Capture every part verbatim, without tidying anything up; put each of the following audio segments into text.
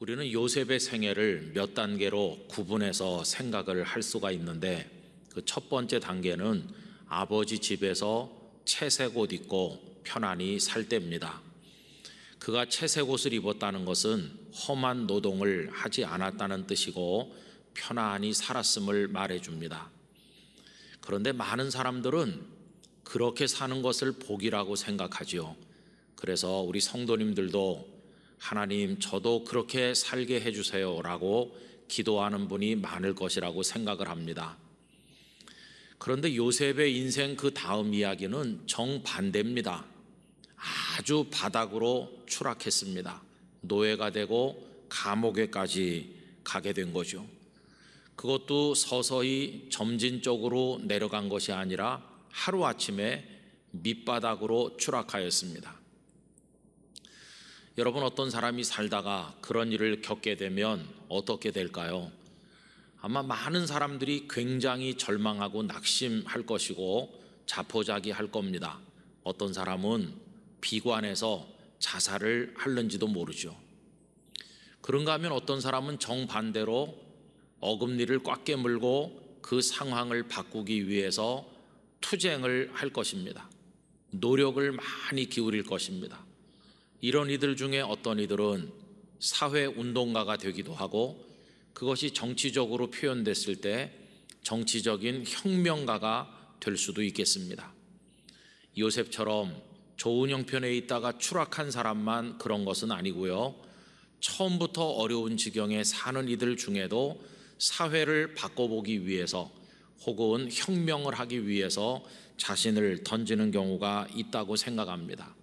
우리는 요셉의 생애를 몇 단계로 구분해서 생각을 할 수가 있는데, 그 첫 번째 단계는 아버지 집에서 채색 옷 입고 편안히 살 때입니다. 그가 채색 옷을 입었다는 것은 험한 노동을 하지 않았다는 뜻이고 편안히 살았음을 말해줍니다. 그런데 많은 사람들은 그렇게 사는 것을 복이라고 생각하지요. 그래서 우리 성도님들도 하나님, 저도 그렇게 살게 해주세요 라고 기도하는 분이 많을 것이라고 생각을 합니다. 그런데 요셉의 인생 그 다음 이야기는 정반대입니다. 아주 바닥으로 추락했습니다. 노예가 되고 감옥에까지 가게 된 거죠. 그것도 서서히 점진적으로 내려간 것이 아니라 하루아침에 밑바닥으로 추락하였습니다. 여러분, 어떤 사람이 살다가 그런 일을 겪게 되면 어떻게 될까요? 아마 많은 사람들이 굉장히 절망하고 낙심할 것이고 자포자기할 겁니다. 어떤 사람은 비관해서 자살을 하는지도 모르죠. 그런가 하면 어떤 사람은 정반대로 어금니를 꽉 깨물고 그 상황을 바꾸기 위해서 투쟁을 할 것입니다. 노력을 많이 기울일 것입니다. 이런 이들 중에 어떤 이들은 사회운동가가 되기도 하고, 그것이 정치적으로 표현됐을 때 정치적인 혁명가가 될 수도 있겠습니다. 요셉처럼 좋은 형편에 있다가 추락한 사람만 그런 것은 아니고요, 처음부터 어려운 지경에 사는 이들 중에도 사회를 바꿔보기 위해서 혹은 혁명을 하기 위해서 자신을 던지는 경우가 있다고 생각합니다.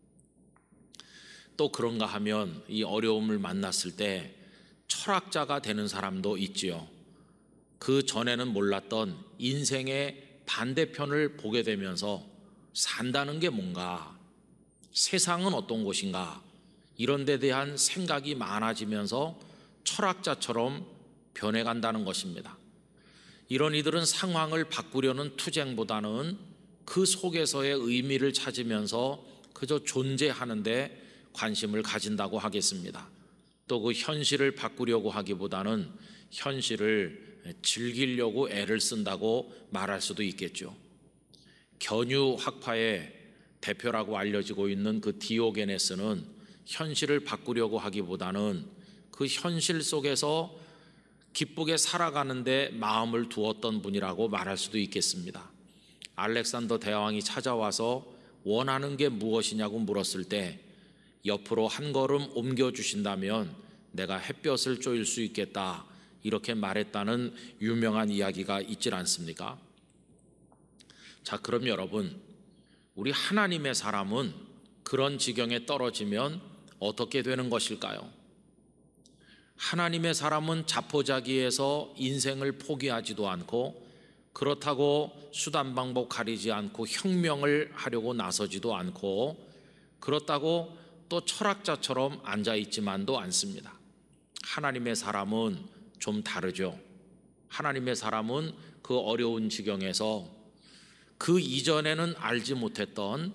또 그런가 하면 이 어려움을 만났을 때 철학자가 되는 사람도 있지요. 그 전에는 몰랐던 인생의 반대편을 보게 되면서 산다는 게 뭔가, 세상은 어떤 곳인가, 이런 데 대한 생각이 많아지면서 철학자처럼 변해간다는 것입니다. 이런 이들은 상황을 바꾸려는 투쟁보다는 그 속에서의 의미를 찾으면서 그저 존재하는데 관심을 가진다고 하겠습니다. 또 그 현실을 바꾸려고 하기보다는 현실을 즐기려고 애를 쓴다고 말할 수도 있겠죠. 견유 학파의 대표라고 알려지고 있는 그 디오게네스는 현실을 바꾸려고 하기보다는 그 현실 속에서 기쁘게 살아가는데 마음을 두었던 분이라고 말할 수도 있겠습니다. 알렉산더 대왕이 찾아와서 원하는 게 무엇이냐고 물었을 때 옆으로 한 걸음 옮겨주신다면 내가 햇볕을 쬐일 수 있겠다, 이렇게 말했다는 유명한 이야기가 있질 않습니까? 자, 그럼 여러분, 우리 하나님의 사람은 그런 지경에 떨어지면 어떻게 되는 것일까요? 하나님의 사람은 자포자기해서 인생을 포기하지도 않고, 그렇다고 수단 방법 가리지 않고 혁명을 하려고 나서지도 않고, 그렇다고 또 철학자처럼 앉아있지만도 않습니다. 하나님의 사람은 좀 다르죠. 하나님의 사람은 그 어려운 지경에서 그 이전에는 알지 못했던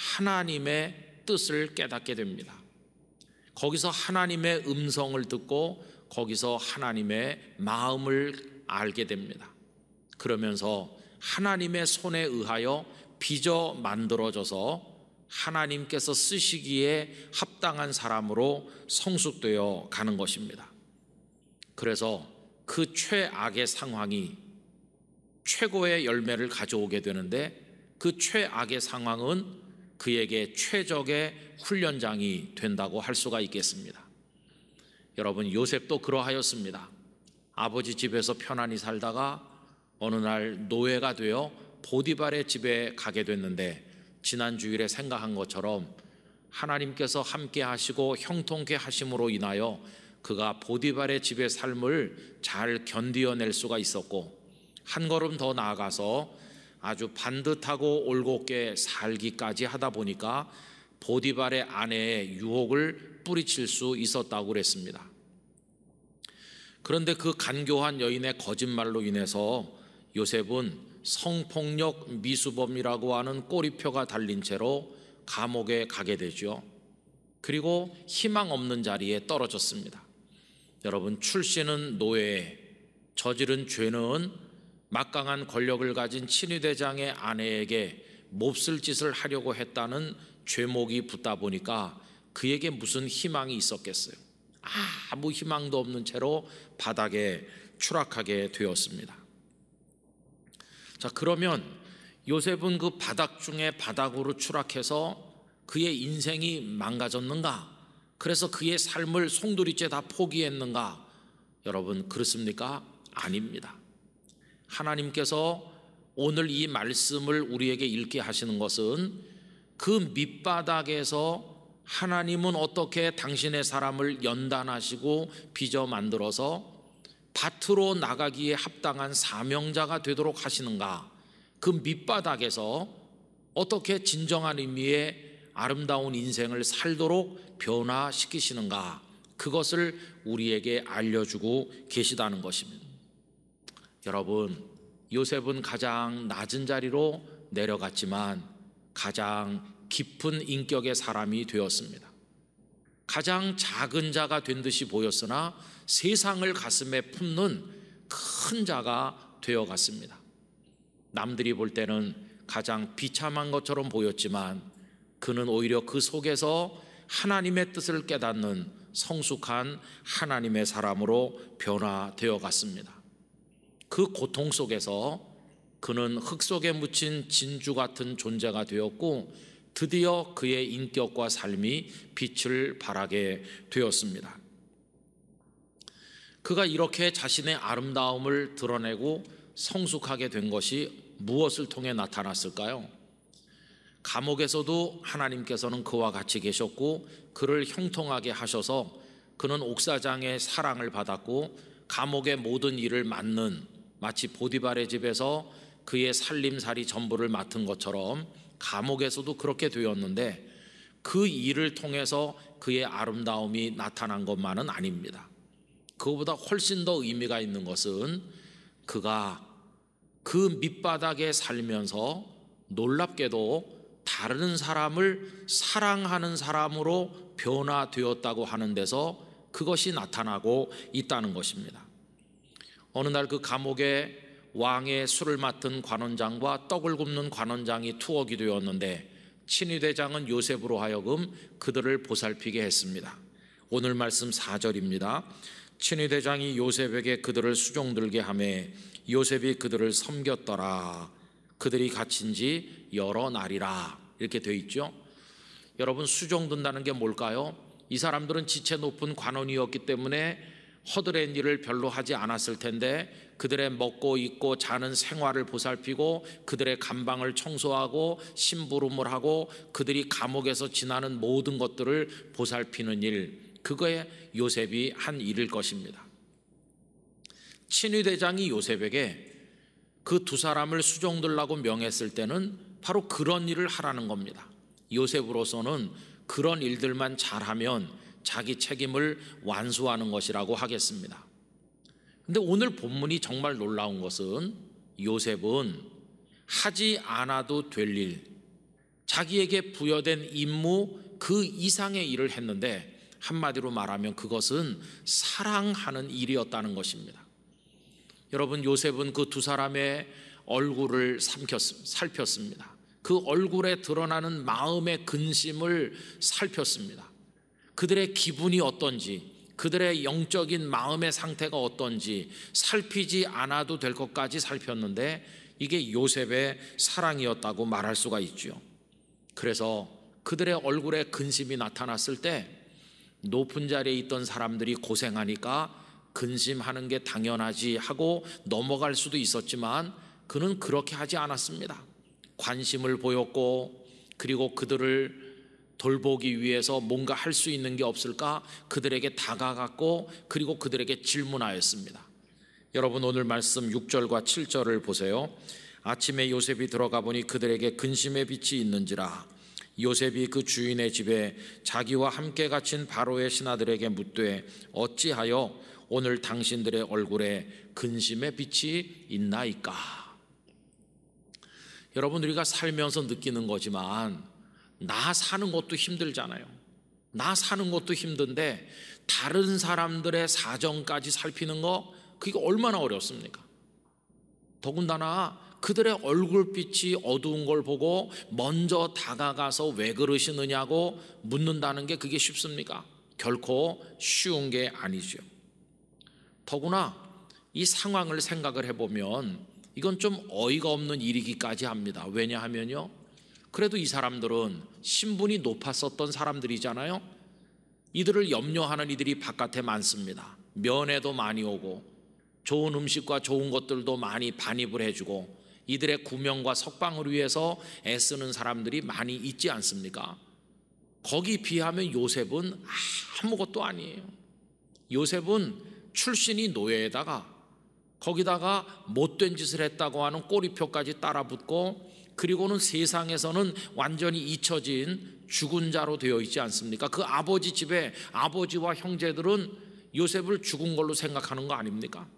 하나님의 뜻을 깨닫게 됩니다. 거기서 하나님의 음성을 듣고 거기서 하나님의 마음을 알게 됩니다. 그러면서 하나님의 손에 의하여 빚어 만들어져서 하나님께서 쓰시기에 합당한 사람으로 성숙되어 가는 것입니다. 그래서 그 최악의 상황이 최고의 열매를 가져오게 되는데, 그 최악의 상황은 그에게 최적의 훈련장이 된다고 할 수가 있겠습니다. 여러분, 요셉도 그러하였습니다. 아버지 집에서 편안히 살다가 어느 날 노예가 되어 보디발의 집에 가게 됐는데, 지난 주일에 생각한 것처럼 하나님께서 함께 하시고 형통케 하심으로 인하여 그가 보디발의 집의 삶을 잘 견디어낼 수가 있었고, 한 걸음 더 나아가서 아주 반듯하고 올곧게 살기까지 하다 보니까 보디발의 아내의 유혹을 뿌리칠 수 있었다고 그랬습니다. 그런데 그 간교한 여인의 거짓말로 인해서 요셉은 성폭력 미수범이라고 하는 꼬리표가 달린 채로 감옥에 가게 되죠. 그리고 희망 없는 자리에 떨어졌습니다. 여러분, 출신은 노예, 저지른 죄는 막강한 권력을 가진 친위대장의 아내에게 몹쓸 짓을 하려고 했다는 죄목이 붙다 보니까 그에게 무슨 희망이 있었겠어요? 아무 희망도 없는 채로 바닥에 추락하게 되었습니다. 자, 그러면 요셉은 그 바닥 중에 바닥으로 추락해서 그의 인생이 망가졌는가? 그래서 그의 삶을 송두리째 다 포기했는가? 여러분, 그렇습니까? 아닙니다. 하나님께서 오늘 이 말씀을 우리에게 읽게 하시는 것은 그 밑바닥에서 하나님은 어떻게 당신의 사람을 연단하시고 빚어 만들어서 밭으로 나가기에 합당한 사명자가 되도록 하시는가? 그 밑바닥에서 어떻게 진정한 의미의 아름다운 인생을 살도록 변화시키시는가? 그것을 우리에게 알려주고 계시다는 것입니다. 여러분, 요셉은 가장 낮은 자리로 내려갔지만 가장 깊은 인격의 사람이 되었습니다. 가장 작은 자가 된 듯이 보였으나 세상을 가슴에 품는 큰 자가 되어갔습니다. 남들이 볼 때는 가장 비참한 것처럼 보였지만 그는 오히려 그 속에서 하나님의 뜻을 깨닫는 성숙한 하나님의 사람으로 변화되어 갔습니다. 그 고통 속에서 그는 흙 속에 묻힌 진주 같은 존재가 되었고 드디어 그의 인격과 삶이 빛을 발하게 되었습니다. 그가 이렇게 자신의 아름다움을 드러내고 성숙하게 된 것이 무엇을 통해 나타났을까요? 감옥에서도 하나님께서는 그와 같이 계셨고 그를 형통하게 하셔서 그는 옥사장의 사랑을 받았고 감옥의 모든 일을 맡는, 마치 보디발의 집에서 그의 살림살이 전부를 맡은 것처럼 감옥에서도 그렇게 되었는데 그 일을 통해서 그의 아름다움이 나타난 것만은 아닙니다. 그것보다 훨씬 더 의미가 있는 것은 그가 그 밑바닥에 살면서 놀랍게도 다른 사람을 사랑하는 사람으로 변화되었다고 하는 데서 그것이 나타나고 있다는 것입니다. 어느 날 그 감옥에 왕의 술을 맡은 관원장과 떡을 굽는 관원장이 투옥이 되었는데 친위대장은 요셉으로 하여금 그들을 보살피게 했습니다. 오늘 말씀 사 절입니다. 친위대장이 요셉에게 그들을 수종들게 하매 요셉이 그들을 섬겼더라. 그들이 갇힌 지 여러 날이라. 이렇게 되어 있죠. 여러분, 수종든다는 게 뭘까요? 이 사람들은 지체 높은 관원이었기 때문에 허드렛 일을 별로 하지 않았을 텐데 그들의 먹고 입고 자는 생활을 보살피고 그들의 감방을 청소하고 심부름을 하고 그들이 감옥에서 지나는 모든 것들을 보살피는 일, 그거에 요셉이 한 일일 것입니다. 친위대장이 요셉에게 그 두 사람을 수종들라고 명했을 때는 바로 그런 일을 하라는 겁니다. 요셉으로서는 그런 일들만 잘하면 자기 책임을 완수하는 것이라고 하겠습니다. 근데 오늘 본문이 정말 놀라운 것은 요셉은 하지 않아도 될 일, 자기에게 부여된 임무 그 이상의 일을 했는데 한마디로 말하면 그것은 사랑하는 일이었다는 것입니다. 여러분, 요셉은 그 두 사람의 얼굴을 삼켰, 살폈습니다. 그 얼굴에 드러나는 마음의 근심을 살폈습니다. 그들의 기분이 어떤지, 그들의 영적인 마음의 상태가 어떤지 살피지 않아도 될 것까지 살폈는데 이게 요셉의 사랑이었다고 말할 수가 있죠. 그래서 그들의 얼굴에 근심이 나타났을 때 높은 자리에 있던 사람들이 고생하니까 근심하는 게 당연하지 하고 넘어갈 수도 있었지만 그는 그렇게 하지 않았습니다. 관심을 보였고 그리고 그들을 돌보기 위해서 뭔가 할 수 있는 게 없을까 그들에게 다가갔고 그리고 그들에게 질문하였습니다. 여러분, 오늘 말씀 육 절과 칠 절을 보세요. 아침에 요셉이 들어가 보니 그들에게 근심의 빛이 있는지라. 요셉이 그 주인의 집에 자기와 함께 갇힌 바로의 신하들에게 묻되 어찌하여 오늘 당신들의 얼굴에 근심의 빛이 있나이까? 여러분, 우리가 살면서 느끼는 거지만 나 사는 것도 힘들잖아요. 나 사는 것도 힘든데 다른 사람들의 사정까지 살피는 거, 그게 얼마나 어렵습니까? 더군다나 그들의 얼굴빛이 어두운 걸 보고 먼저 다가가서 왜 그러시느냐고 묻는다는 게 그게 쉽습니까? 결코 쉬운 게 아니죠. 더구나 이 상황을 생각을 해보면 이건 좀 어이가 없는 일이기까지 합니다. 왜냐하면요, 그래도 이 사람들은 신분이 높았었던 사람들이잖아요. 이들을 염려하는 이들이 바깥에 많습니다. 면회도 많이 오고 좋은 음식과 좋은 것들도 많이 반입을 해주고 이들의 구명과 석방을 위해서 애쓰는 사람들이 많이 있지 않습니까? 거기 비하면 요셉은 아무것도 아니에요. 요셉은 출신이 노예에다가 거기다가 못된 짓을 했다고 하는 꼬리표까지 따라붙고, 그리고는 세상에서는 완전히 잊혀진 죽은 자로 되어 있지 않습니까? 그 아버지 집에 아버지와 형제들은 요셉을 죽은 걸로 생각하는 거 아닙니까?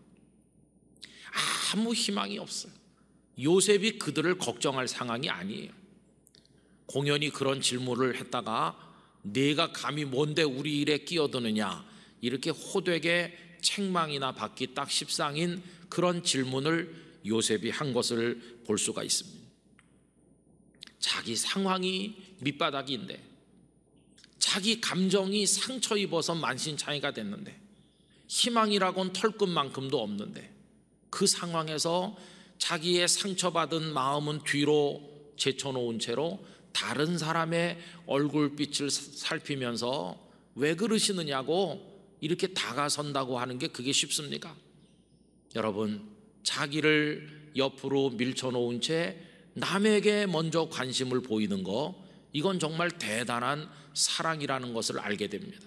아무 희망이 없어요. 요셉이 그들을 걱정할 상황이 아니에요. 공연히 그런 질문을 했다가 내가 감히 뭔데 우리 일에 끼어드느냐, 이렇게 호되게 책망이나 받기 딱 십상인 그런 질문을 요셉이 한 것을 볼 수가 있습니다. 자기 상황이 밑바닥인데, 자기 감정이 상처 입어서 만신창이가 됐는데, 희망이라고는 털끝만큼도 없는데, 그 상황에서 자기의 상처받은 마음은 뒤로 제쳐놓은 채로 다른 사람의 얼굴빛을 살피면서 왜 그러시느냐고 이렇게 다가선다고 하는 게 그게 쉽습니까? 여러분, 자기를 옆으로 밀쳐놓은 채 남에게 먼저 관심을 보이는 거, 이건 정말 대단한 사랑이라는 것을 알게 됩니다.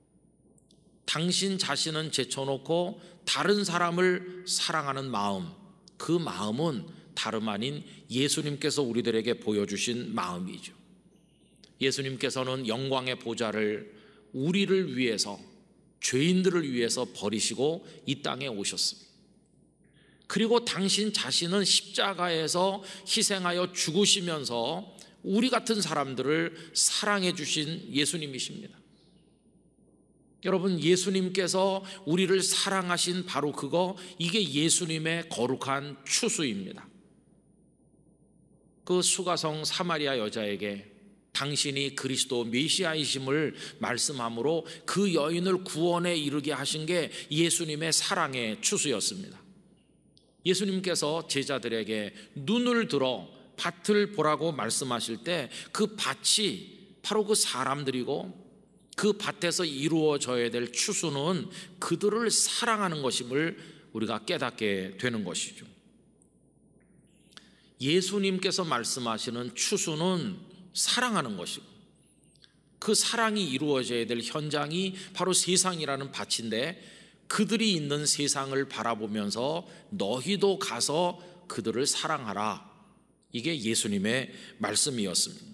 당신 자신은 제쳐놓고 다른 사람을 사랑하는 마음, 그 마음은 다름 아닌 예수님께서 우리들에게 보여주신 마음이죠. 예수님께서는 영광의 보좌를 우리를 위해서, 죄인들을 위해서 버리시고 이 땅에 오셨습니다. 그리고 당신 자신은 십자가에서 희생하여 죽으시면서 우리 같은 사람들을 사랑해 주신 예수님이십니다. 여러분, 예수님께서 우리를 사랑하신 바로 그거, 이게 예수님의 거룩한 추수입니다. 그 수가성 사마리아 여자에게 당신이 그리스도 메시아이심을 말씀함으로 그 여인을 구원에 이르게 하신 게 예수님의 사랑의 추수였습니다. 예수님께서 제자들에게 눈을 들어 밭을 보라고 말씀하실 때 그 밭이 바로 그 사람들이고, 그 밭에서 이루어져야 될 추수는 그들을 사랑하는 것임을 우리가 깨닫게 되는 것이죠. 예수님께서 말씀하시는 추수는 사랑하는 것이고, 그 사랑이 이루어져야 될 현장이 바로 세상이라는 밭인데, 그들이 있는 세상을 바라보면서 너희도 가서 그들을 사랑하라, 이게 예수님의 말씀이었습니다.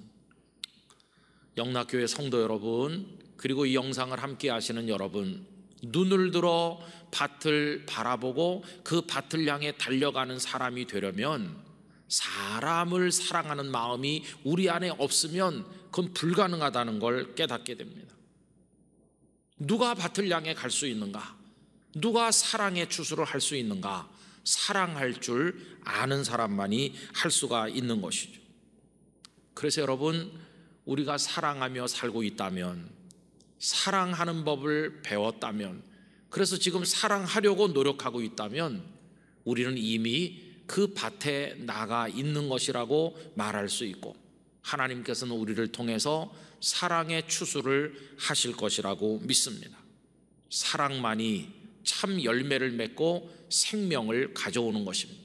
영락교회 성도 여러분, 그리고 이 영상을 함께 하시는 여러분, 눈을 들어 밭을 바라보고 그 밭을 향해 달려가는 사람이 되려면 사람을 사랑하는 마음이 우리 안에 없으면 그건 불가능하다는 걸 깨닫게 됩니다. 누가 밭을 향해 갈 수 있는가? 누가 사랑의 추수를 할 수 있는가? 사랑할 줄 아는 사람만이 할 수가 있는 것이죠. 그래서 여러분, 우리가 사랑하며 살고 있다면, 사랑하는 법을 배웠다면, 그래서 지금 사랑하려고 노력하고 있다면 우리는 이미 그 밭에 나가 있는 것이라고 말할 수 있고, 하나님께서는 우리를 통해서 사랑의 추수를 하실 것이라고 믿습니다. 사랑만이 참 열매를 맺고 생명을 가져오는 것입니다.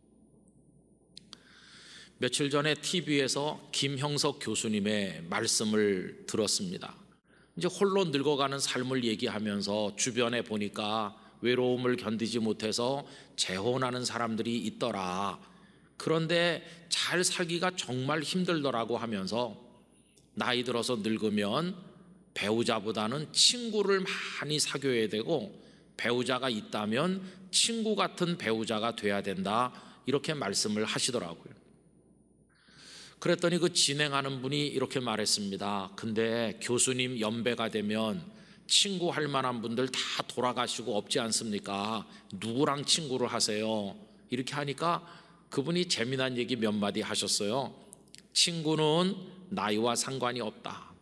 며칠 전에 티비에서 김형석 교수님의 말씀을 들었습니다. 이제 홀로 늙어가는 삶을 얘기하면서 주변에 보니까 외로움을 견디지 못해서 재혼하는 사람들이 있더라. 그런데 잘 살기가 정말 힘들더라고 하면서 나이 들어서 늙으면 배우자보다는 친구를 많이 사귀어야 되고, 배우자가 있다면 친구 같은 배우자가 돼야 된다, 이렇게 말씀을 하시더라고요. 그랬더니 그 진행하는 분이 이렇게 말했습니다. 근데 교수님 연배가 되면 친구 할 만한 분들 다 돌아가시고 없지 않습니까? 누구랑 친구를 하세요? 이렇게 하니까 그분이 재미난 얘기 몇 마디 하셨어요. 친구는 나이와 상관이 없다.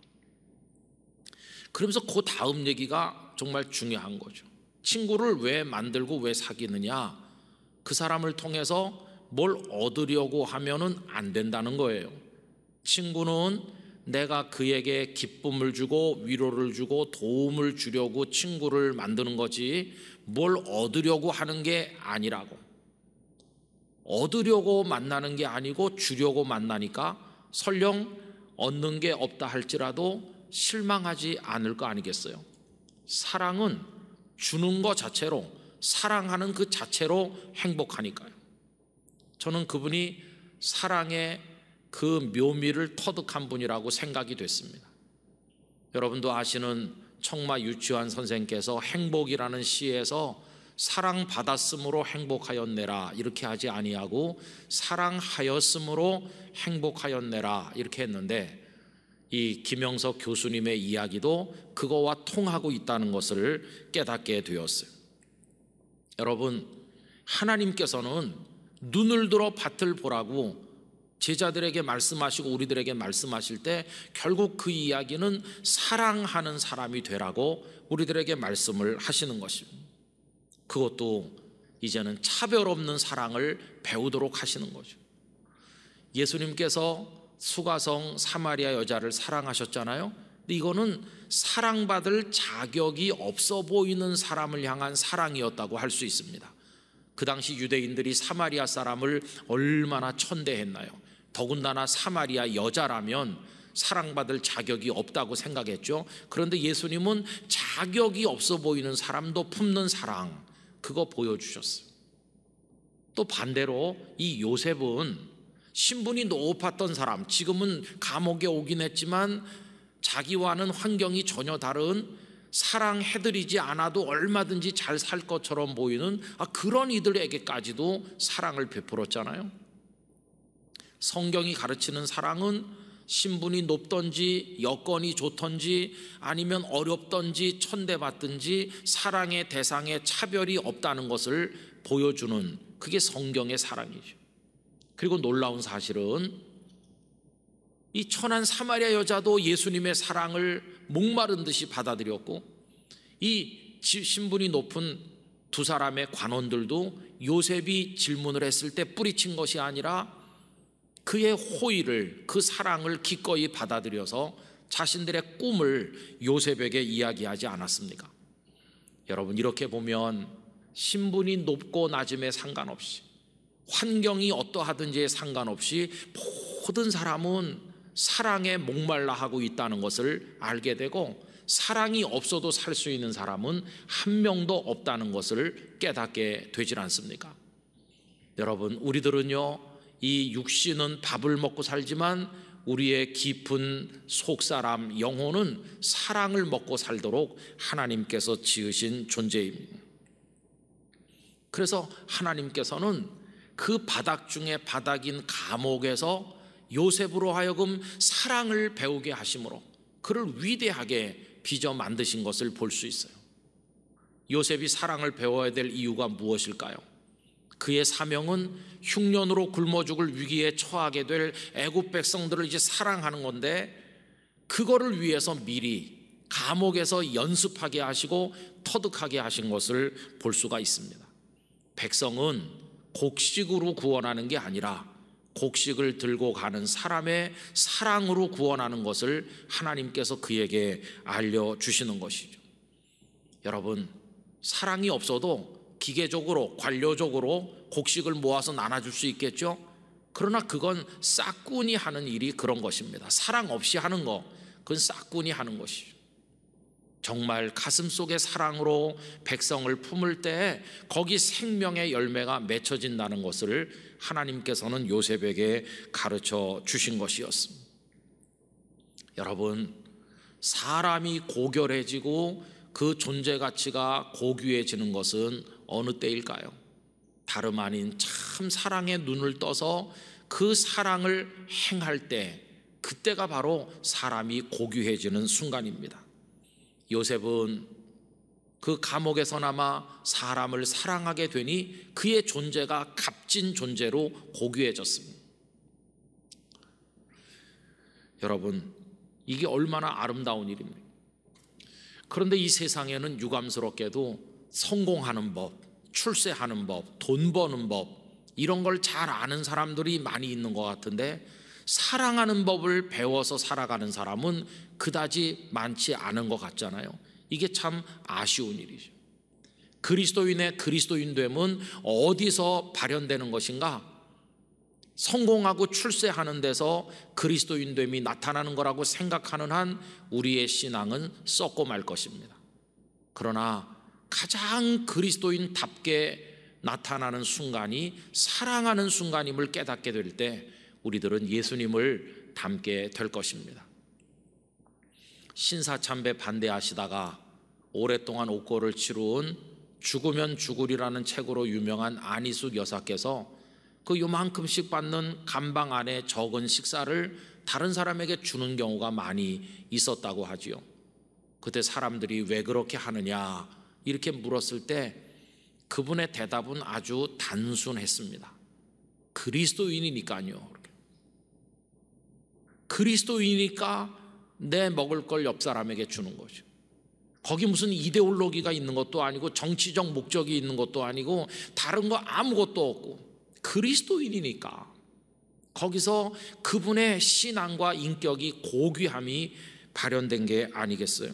그러면서 그 다음 얘기가 정말 중요한 거죠. 친구를 왜 만들고 왜 사귀느냐? 그 사람을 통해서 뭘 얻으려고 하면은 안 된다는 거예요. 친구는 내가 그에게 기쁨을 주고 위로를 주고 도움을 주려고 친구를 만드는 거지 뭘 얻으려고 하는 게 아니라고. 얻으려고 만나는 게 아니고 주려고 만나니까 설령 얻는 게 없다 할지라도 실망하지 않을 거 아니겠어요? 사랑은 주는 것 자체로, 사랑하는 그 자체로 행복하니까요. 저는 그분이 사랑의 그 묘미를 터득한 분이라고 생각이 됐습니다. 여러분도 아시는 청마 유치환 선생께서 행복이라는 시에서 사랑받았으므로 행복하였네라 이렇게 하지 아니하고 사랑하였으므로 행복하였네라 이렇게 했는데, 이 김영석 교수님의 이야기도 그거와 통하고 있다는 것을 깨닫게 되었어요. 여러분, 하나님께서는 눈을 들어 밭을 보라고 제자들에게 말씀하시고 우리들에게 말씀하실 때 결국 그 이야기는 사랑하는 사람이 되라고 우리들에게 말씀을 하시는 것입니다. 그것도 이제는 차별 없는 사랑을 배우도록 하시는 거죠. 예수님께서 수가성 사마리아 여자를 사랑하셨잖아요. 근데 이거는 사랑받을 자격이 없어 보이는 사람을 향한 사랑이었다고 할 수 있습니다. 그 당시 유대인들이 사마리아 사람을 얼마나 천대했나요? 더군다나 사마리아 여자라면 사랑받을 자격이 없다고 생각했죠. 그런데 예수님은 자격이 없어 보이는 사람도 품는 사랑, 그거 보여주셨어요. 또 반대로 이 요셉은 신분이 높았던 사람, 지금은 감옥에 오긴 했지만 자기와는 환경이 전혀 다른, 사랑해드리지 않아도 얼마든지 잘 살 것처럼 보이는 아, 그런 이들에게까지도 사랑을 베풀었잖아요. 성경이 가르치는 사랑은 신분이 높던지 여건이 좋던지 아니면 어렵던지 천대받든지 사랑의 대상에 차별이 없다는 것을 보여주는, 그게 성경의 사랑이죠. 그리고 놀라운 사실은 이 천한 사마리아 여자도 예수님의 사랑을 목마른 듯이 받아들였고, 이 신분이 높은 두 사람의 관원들도 요셉이 질문을 했을 때 뿌리친 것이 아니라 그의 호의를, 그 사랑을 기꺼이 받아들여서 자신들의 꿈을 요셉에게 이야기하지 않았습니까? 여러분, 이렇게 보면 신분이 높고 낮음에 상관없이, 환경이 어떠하든지에 상관없이 모든 사람은 사랑에 목말라 하고 있다는 것을 알게 되고, 사랑이 없어도 살 수 있는 사람은 한 명도 없다는 것을 깨닫게 되질 않습니까? 여러분, 우리들은요, 이 육신은 밥을 먹고 살지만 우리의 깊은 속사람 영혼은 사랑을 먹고 살도록 하나님께서 지으신 존재입니다. 그래서 하나님께서는 그 바닥 중에 바닥인 감옥에서 요셉으로 하여금 사랑을 배우게 하심으로 그를 위대하게 빚어 만드신 것을 볼 수 있어요. 요셉이 사랑을 배워야 될 이유가 무엇일까요? 그의 사명은 흉년으로 굶어 죽을 위기에 처하게 될 애굽 백성들을 이제 사랑하는 건데, 그거를 위해서 미리 감옥에서 연습하게 하시고 터득하게 하신 것을 볼 수가 있습니다. 백성은 곡식으로 구원하는 게 아니라 곡식을 들고 가는 사람의 사랑으로 구원하는 것을 하나님께서 그에게 알려주시는 것이죠. 여러분, 사랑이 없어도 기계적으로 관료적으로 곡식을 모아서 나눠줄 수 있겠죠. 그러나 그건 싹군이 하는 일이 그런 것입니다. 사랑 없이 하는 거, 그건 싹군이 하는 것이죠. 정말 가슴속의 사랑으로 백성을 품을 때 거기 생명의 열매가 맺혀진다는 것을 하나님께서는 요셉에게 가르쳐 주신 것이었습니다. 여러분, 사람이 고결해지고 그 존재 가치가 고귀해지는 것은 어느 때일까요? 다름 아닌 참 사랑의 눈을 떠서 그 사랑을 행할 때 그때가 바로 사람이 고귀해지는 순간입니다. 요셉은 그 감옥에서나마 사람을 사랑하게 되니 그의 존재가 값진 존재로 고귀해졌습니다. 여러분, 이게 얼마나 아름다운 일입니까? 그런데 이 세상에는 유감스럽게도 성공하는 법, 출세하는 법, 돈 버는 법, 이런 걸 잘 아는 사람들이 많이 있는 것 같은데 사랑하는 법을 배워서 살아가는 사람은 그다지 많지 않은 것 같잖아요. 이게 참 아쉬운 일이죠. 그리스도인의 그리스도인됨은 어디서 발현되는 것인가? 성공하고 출세하는 데서 그리스도인됨이 나타나는 거라고 생각하는 한 우리의 신앙은 썩고 말 것입니다. 그러나 가장 그리스도인답게 나타나는 순간이 사랑하는 순간임을 깨닫게 될 때 우리들은 예수님을 닮게 될 것입니다. 신사참배 반대하시다가 오랫동안 옥고를 치루은 죽으면 죽으리라는 책으로 유명한 안희숙 여사께서 그 요만큼씩 받는 감방 안에 적은 식사를 다른 사람에게 주는 경우가 많이 있었다고 하지요. 그때 사람들이 왜 그렇게 하느냐 이렇게 물었을 때 그분의 대답은 아주 단순했습니다. 그리스도인이니까요. 그리스도인이니까 내 먹을 걸 옆 사람에게 주는 거죠. 거기 무슨 이데올로기가 있는 것도 아니고 정치적 목적이 있는 것도 아니고 다른 거 아무것도 없고 그리스도인이니까 거기서 그분의 신앙과 인격이 고귀함이 발현된 게 아니겠어요?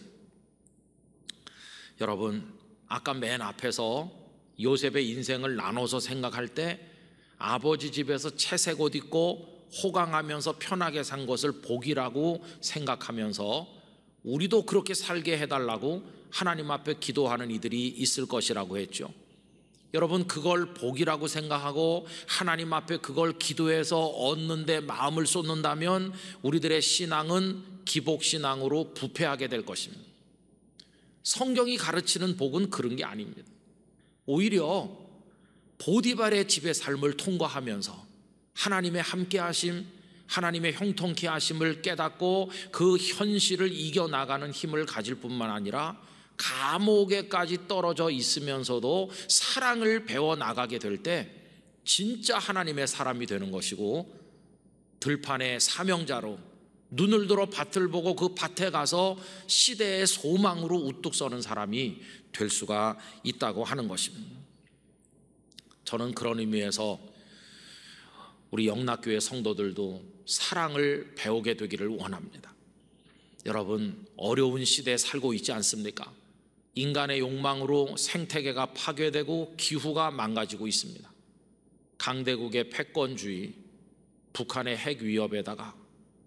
여러분, 아까 맨 앞에서 요셉의 인생을 나눠서 생각할 때 아버지 집에서 채색 옷 입고 호강하면서 편하게 산 것을 복이라고 생각하면서 우리도 그렇게 살게 해달라고 하나님 앞에 기도하는 이들이 있을 것이라고 했죠. 여러분, 그걸 복이라고 생각하고 하나님 앞에 그걸 기도해서 얻는데 마음을 쏟는다면 우리들의 신앙은 기복신앙으로 부패하게 될 것입니다. 성경이 가르치는 복은 그런 게 아닙니다. 오히려 보디발의 집의 삶을 통과하면서 하나님의 함께하심, 하나님의 형통케 하심을 깨닫고 그 현실을 이겨나가는 힘을 가질 뿐만 아니라 감옥에까지 떨어져 있으면서도 사랑을 배워나가게 될 때 진짜 하나님의 사람이 되는 것이고, 들판의 사명자로 눈을 들어 밭을 보고 그 밭에 가서 시대의 소망으로 우뚝 서는 사람이 될 수가 있다고 하는 것입니다. 저는 그런 의미에서 우리 영락교회 성도들도 사랑을 배우게 되기를 원합니다. 여러분, 어려운 시대에 살고 있지 않습니까? 인간의 욕망으로 생태계가 파괴되고 기후가 망가지고 있습니다. 강대국의 패권주의, 북한의 핵 위협에다가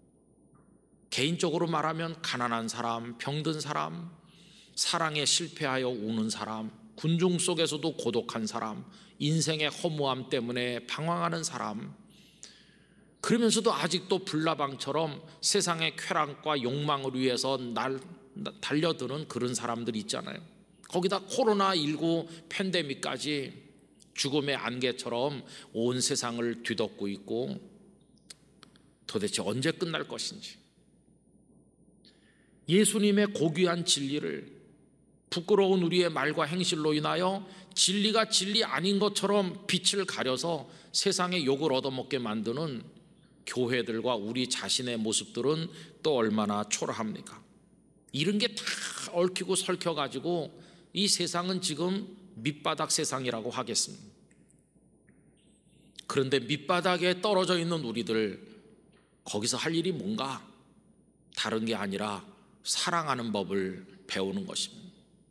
개인적으로 말하면 가난한 사람, 병든 사람, 사랑에 실패하여 우는 사람, 군중 속에서도 고독한 사람, 인생의 허무함 때문에 방황하는 사람, 그러면서도 아직도 불나방처럼 세상의 쾌락과 욕망을 위해서 날, 달려드는 그런 사람들이 있잖아요. 거기다 코로나십구 팬데믹까지 죽음의 안개처럼 온 세상을 뒤덮고 있고, 도대체 언제 끝날 것인지, 예수님의 고귀한 진리를 부끄러운 우리의 말과 행실로 인하여 진리가 진리 아닌 것처럼 빛을 가려서 세상의 욕을 얻어먹게 만드는 교회들과 우리 자신의 모습들은 또 얼마나 초라합니까? 이런 게 다 얽히고 설켜가지고 이 세상은 지금 밑바닥 세상이라고 하겠습니다. 그런데 밑바닥에 떨어져 있는 우리들, 거기서 할 일이 뭔가? 다른 게 아니라 사랑하는 법을 배우는 것입니다.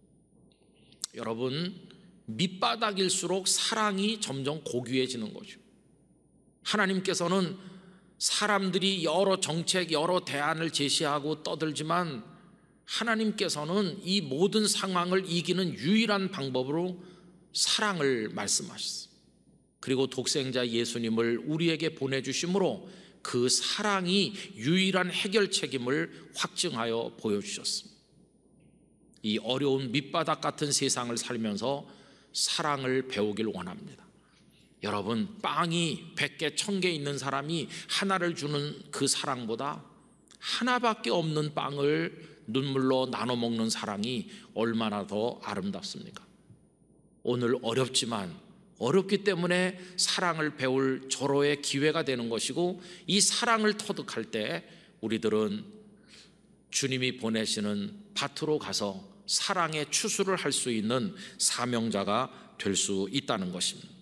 여러분, 밑바닥일수록 사랑이 점점 고귀해지는 거죠. 하나님께서는 사람들이 여러 정책, 여러 대안을 제시하고 떠들지만 하나님께서는 이 모든 상황을 이기는 유일한 방법으로 사랑을 말씀하셨어요. 그리고 독생자 예수님을 우리에게 보내주심으로 그 사랑이 유일한 해결책임을 확증하여 보여주셨습니다. 이 어려운 밑바닥 같은 세상을 살면서 사랑을 배우길 원합니다. 여러분, 빵이 백 개, 천 개 있는 사람이 하나를 주는 그 사랑보다 하나밖에 없는 빵을 눈물로 나눠 먹는 사랑이 얼마나 더 아름답습니까? 오늘 어렵지만 어렵기 때문에 사랑을 배울 절호의 기회가 되는 것이고, 이 사랑을 터득할 때 우리들은 주님이 보내시는 밭으로 가서 사랑의 추수를 할 수 있는 사명자가 될 수 있다는 것입니다.